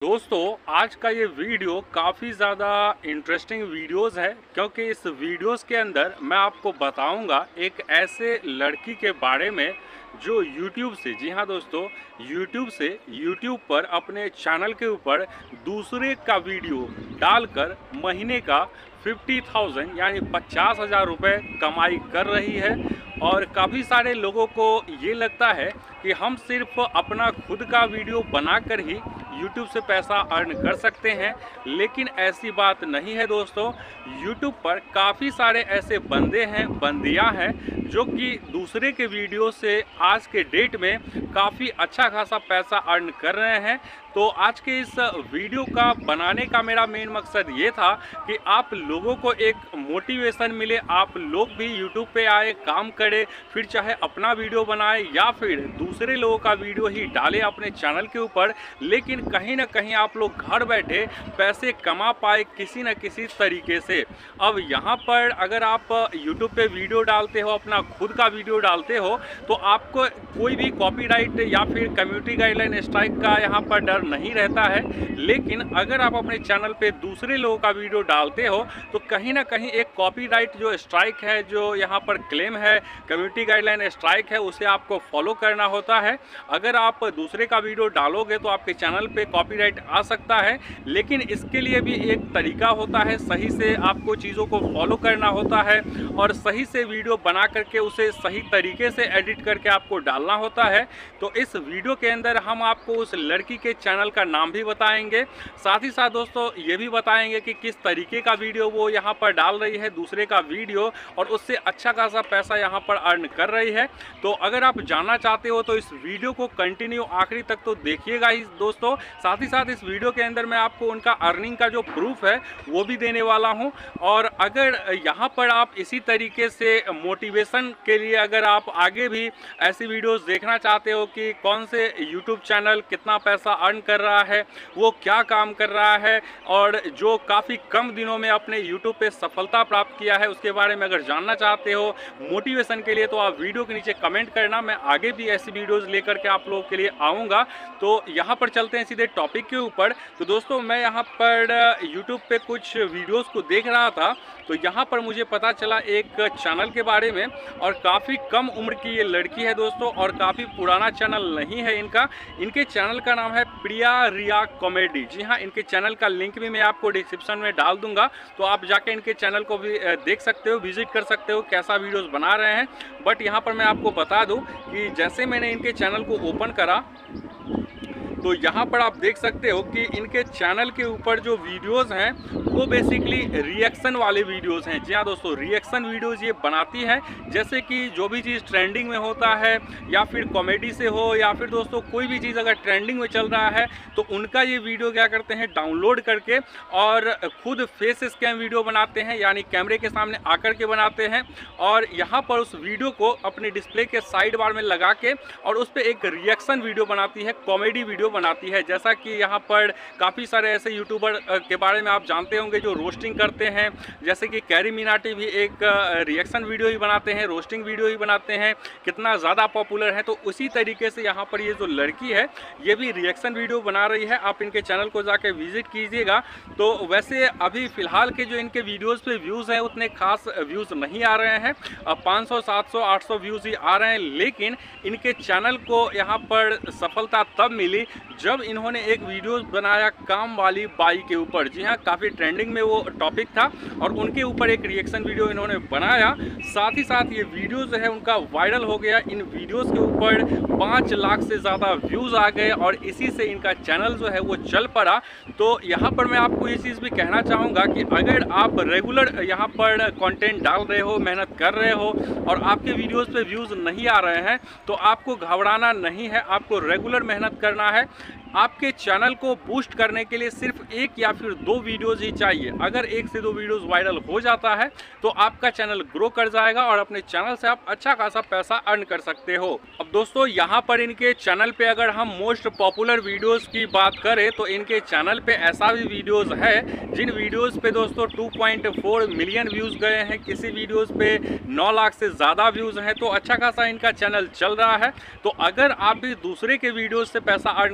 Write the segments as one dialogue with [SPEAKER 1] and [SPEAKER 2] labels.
[SPEAKER 1] दोस्तों आज का ये वीडियो काफ़ी ज़्यादा इंटरेस्टिंग वीडियोस है क्योंकि इस वीडियोस के अंदर मैं आपको बताऊंगा एक ऐसे लड़की के बारे में जो YouTube से, जी हाँ दोस्तों, YouTube पर अपने चैनल के ऊपर दूसरे का वीडियो डालकर महीने का 50,000 यानी 50,000 रुपये कमाई कर रही है। और काफ़ी सारे लोगों को ये लगता है कि हम सिर्फ अपना खुद का वीडियो बनाकर ही YouTube से पैसा अर्न कर सकते हैं, लेकिन ऐसी बात नहीं है दोस्तों। YouTube पर काफ़ी सारे ऐसे बंदे हैं, बंदियां हैं जो कि दूसरे के वीडियो से आज के डेट में काफ़ी अच्छा खासा पैसा अर्न कर रहे हैं। तो आज के इस वीडियो का बनाने का मेरा मेन मकसद ये था कि आप लोगों को एक मोटिवेशन मिले, आप लोग भी YouTube पे आए, काम करें, फिर चाहे अपना वीडियो बनाए या फिर दूसरे लोगों का वीडियो ही डालें अपने चैनल के ऊपर, लेकिन कहीं ना कहीं आप लोग घर बैठे पैसे कमा पाए किसी न किसी तरीके से। अब यहाँ पर अगर आप YouTube पे वीडियो डालते हो, अपना खुद का वीडियो डालते हो, तो आपको कोई भी कॉपीराइट या फिर कम्युनिटी गाइडलाइन स्ट्राइक का यहाँ पर डर नहीं रहता है। लेकिन अगर आप अपने चैनल पे दूसरे लोगों का वीडियो डालते हो तो कहीं ना कहीं एक कॉपीराइट जो स्ट्राइक है, जो यहाँ पर क्लेम है, कम्युनिटी गाइडलाइन स्ट्राइक है, उसे आपको फॉलो करना होता है। अगर आप दूसरे का वीडियो डालोगे तो आपके चैनल पे कॉपीराइट आ सकता है, लेकिन इसके लिए भी एक तरीका होता है, सही से आपको चीज़ों को फॉलो करना होता है और सही से वीडियो बना करके उसे सही तरीके से एडिट करके आपको डालना होता है। तो इस वीडियो के अंदर हम आपको उस लड़की के चैनल का नाम भी बताएंगे, साथ ही साथ दोस्तों ये भी बताएंगे कि किस तरीके का वीडियो वो यहाँ पर डाल रही है, दूसरे का वीडियो, और उससे अच्छा खासा पैसा यहाँ पर अर्न कर रही है। तो अगर आप जानना चाहते हो तो इस वीडियो को कंटिन्यू आखिरी तक तो देखिएगा ही दोस्तों। साथ ही साथ इस वीडियो के अंदर मैं आपको उनका अर्निंग का जो प्रूफ है वो भी देने वाला हूँ। और अगर यहाँ पर आप इसी तरीके से मोटिवेशन के लिए अगर आप आगे भी ऐसी वीडियोस देखना चाहते हो कि कौन से यूट्यूब चैनल कितना पैसा अर्न कर रहा है, वो क्या काम कर रहा है, और जो काफ़ी कम दिनों में अपने यूट्यूब पे सफलता प्राप्त किया है, उसके बारे में अगर जानना चाहते हो मोटिवेशन के लिए, तो आप वीडियो के नीचे कमेंट करना। मैं आगे भी ऐसी वीडियोस लेकर के आप लोगों के लिए आऊँगा। तो यहाँ पर चलते हैं सीधे टॉपिक के ऊपर। तो दोस्तों मैं यहाँ पर यूट्यूब पे कुछ वीडियोस को देख रहा था, तो यहाँ पर मुझे पता चला एक चैनल के बारे में, और काफ़ी कम उम्र की ये लड़की है दोस्तों, और काफ़ी पुराना चैनल नहीं है इनका। इनके चैनल का नाम है प्रिया रिया कॉमेडी। जी हाँ, इनके चैनल का लिंक भी मैं आपको डिस्क्रिप्शन में डाल दूंगा, तो आप जाके इनके चैनल को भी देख सकते हो, विजिट कर सकते हो कैसा वीडियोस बना रहे हैं। बट यहाँ पर मैं आपको बता दूं कि जैसे मैंने इनके चैनल को ओपन करा तो यहाँ पर आप देख सकते हो कि इनके चैनल के ऊपर जो वीडियोस हैं वो बेसिकली रिएक्शन वाले वीडियोस हैं। जी हाँ दोस्तों, रिएक्शन वीडियोस ये बनाती है, जैसे कि जो भी चीज़ ट्रेंडिंग में होता है या फिर कॉमेडी से हो या फिर दोस्तों कोई भी चीज़ अगर ट्रेंडिंग में चल रहा है तो उनका ये वीडियो क्या करते हैं, डाउनलोड करके और खुद फेस स्कैम वीडियो बनाते हैं, यानी कैमरे के सामने आकर के बनाते हैं, और यहाँ पर उस वीडियो को अपने डिस्प्ले के साइड बार में लगा के और उस पर एक रिएक्शन वीडियो बनाती है, कॉमेडी वीडियो बनाती है। जैसा कि यहाँ पर काफ़ी सारे ऐसे यूट्यूबर के बारे में आप जानते होंगे जो रोस्टिंग करते हैं, जैसे कि कैरी मिनाटी भी एक रिएक्शन वीडियो ही बनाते हैं, रोस्टिंग वीडियो ही बनाते हैं, कितना ज़्यादा पॉपुलर है। तो उसी तरीके से यहाँ पर ये जो लड़की है ये भी रिएक्शन वीडियो बना रही है। आप इनके चैनल को जाके विजिट कीजिएगा। तो वैसे अभी फ़िलहाल के जो इनके वीडियोज़ पे व्यूज़ हैं उतने खास व्यूज़ नहीं आ रहे हैं, 500 700 800 व्यूज़ ही आ रहे हैं, लेकिन इनके चैनल को यहाँ पर सफलता तब मिली जब इन्होंने एक वीडियो बनाया काम वाली बाई के ऊपर। जी हाँ, काफ़ी ट्रेंडिंग में वो टॉपिक था और उनके ऊपर एक रिएक्शन वीडियो इन्होंने बनाया। साथ ही साथ ये वीडियो जो है उनका वायरल हो गया। इन वीडियोस के ऊपर 5 लाख से ज़्यादा व्यूज़ आ गए और इसी से इनका चैनल जो है वो चल पड़ा। तो यहाँ पर मैं आपको ये चीज़ भी कहना चाहूँगा कि अगर आप रेगुलर यहाँ पर कंटेंट डाल रहे हो, मेहनत कर रहे हो और आपके वीडियोस पे व्यूज़ नहीं आ रहे हैं तो आपको घबराना नहीं है, आपको रेगुलर मेहनत करना है। आपके चैनल को बूस्ट करने के लिए सिर्फ एक या फिर 2 वीडियोज़ ही चाहिए। अगर 1 से 2 वीडियोज़ वायरल हो जाता है तो आपका चैनल ग्रो कर जाएगा और अपने चैनल से आप अच्छा खासा पैसा अर्न कर सकते हो। अब दोस्तों यहाँ पर इनके चैनल पे अगर हम मोस्ट पॉपुलर वीडियोज़ की बात करें तो इनके चैनल पे ऐसा भी वीडियोज़ है जिन वीडियोज़ पे दोस्तों 2.4 मिलियन व्यूज़ गए हैं, किसी वीडियोज़ पे 9 लाख से ज़्यादा व्यूज़ हैं। तो अच्छा खासा इनका चैनल चल रहा है। तो अगर आप भी दूसरे के वीडियोज़ से पैसा अर्न करना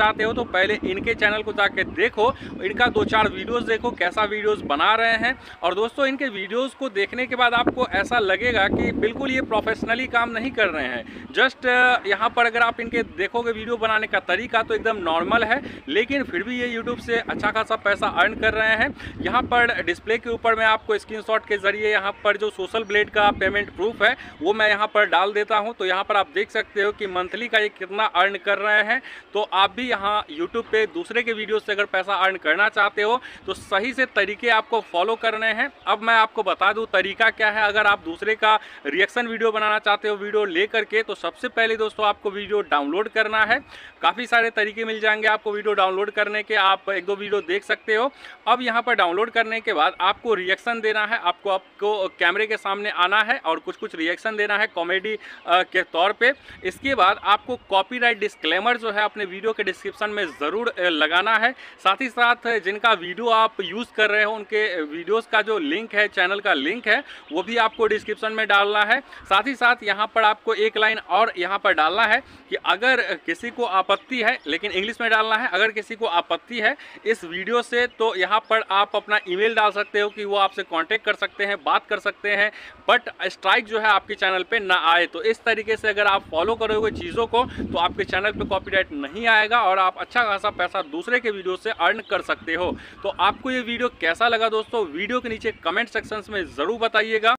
[SPEAKER 1] चाहते हो तो पहले इनके चैनल को जाके देखो, इनका 2-4 वीडियोस देखो कैसा वीडियोस बना रहे हैं। और दोस्तों इनके वीडियोस को देखने के बाद आपको ऐसा लगेगा कि बिल्कुल ये प्रोफेशनली काम नहीं कर रहे हैं। जस्ट यहाँ पर अगर आप इनके देखोगे वीडियो बनाने का तरीका तो एकदम नॉर्मल है, लेकिन फिर भी ये यूट्यूब से अच्छा खासा पैसा अर्न कर रहे हैं। यहाँ पर डिस्प्ले के ऊपर मैं आपको स्क्रीनशॉट के जरिए यहाँ पर जो सोशल ब्लेड का पेमेंट प्रूफ है वो मैं यहाँ पर डाल देता हूँ। तो यहाँ पर आप देख सकते हो कि मंथली का ये कितना अर्न कर रहे हैं। तो आप भी यहाँ यूट्यूब पे दूसरे के वीडियो से अगर पैसा अर्न करना चाहते हो तो सही से तरीके आपको फॉलो करने हैं। अब मैं आपको बता दूं तरीका क्या है। अगर आप दूसरे का रिएक्शन वीडियो बनाना चाहते हो वीडियो ले करके, तो सबसे पहले दोस्तों आपको वीडियो डाउनलोड करना है। काफ़ी सारे तरीके मिल जाएंगे आपको वीडियो डाउनलोड करने के, आप 1-2 वीडियो देख सकते हो। अब यहाँ पर डाउनलोड करने के बाद आपको रिएक्शन देना है, आपको कैमरे के सामने आना है और कुछ रिएक्शन देना है कॉमेडी के तौर पे। इसके बाद आपको कॉपीराइट डिस्क्लेमर जो है अपने वीडियो के डिस्क्रिप्शन में ज़रूर लगाना है। साथ ही साथ जिनका वीडियो आप यूज़ कर रहे हो उनके वीडियोस का जो लिंक है, चैनल का लिंक है, वो भी आपको डिस्क्रिप्शन में डालना है। साथ ही साथ यहाँ पर आपको एक लाइन और यहाँ पर डालना है कि अगर किसी को आपत्ति है, लेकिन इंग्लिश में डालना है, अगर किसी को आपत्ति है इस वीडियो से तो यहाँ पर आप अपना ईमेल डाल सकते हो कि वो आपसे कांटेक्ट कर सकते हैं, बात कर सकते हैं, बट स्ट्राइक जो है आपके चैनल पे ना आए। तो इस तरीके से अगर आप फॉलो करोगे चीज़ों को तो आपके चैनल पे कॉपीराइट नहीं आएगा और आप अच्छा खासा पैसा दूसरे के वीडियो से अर्न कर सकते हो। तो आपको ये वीडियो कैसा लगा दोस्तों, वीडियो के नीचे कमेंट सेक्शन में ज़रूर बताइएगा।